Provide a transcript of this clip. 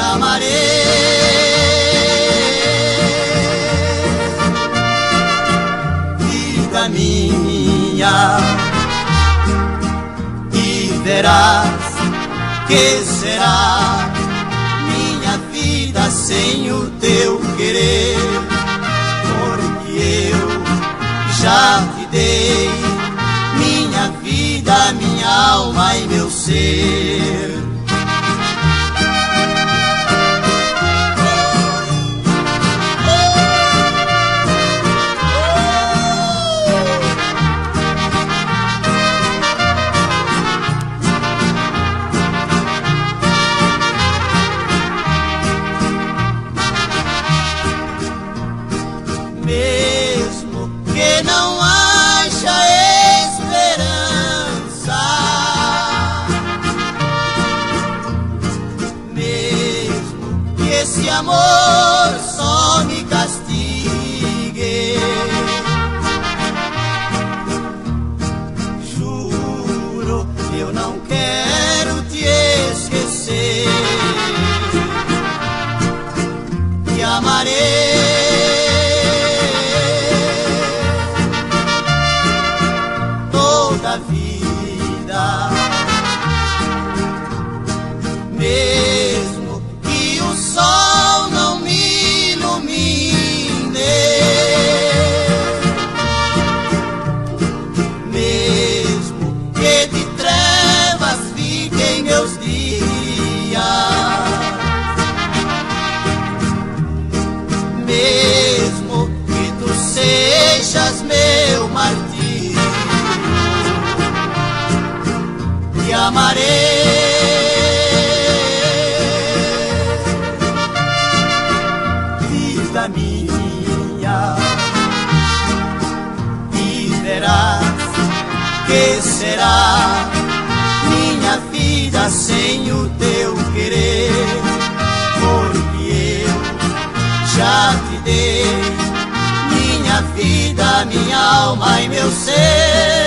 amarei. Vida minha, e verás que será minha vida sem o teu querer, porque eu já te dei minha vida, minha alma e meu ser. Mesmo que não haja esperança, mesmo que esse amor só me castigue, juro, eu não quero te esquecer. Te amarei da vida, mesmo que o sol não me ilumine, mesmo que de trevas fiquem meus dias, mesmo que tu sejas meu martírio, te amarei. Vida minha, e verás que será minha vida sem o teu querer, porque eu já te dei minha vida, minha alma e meu ser.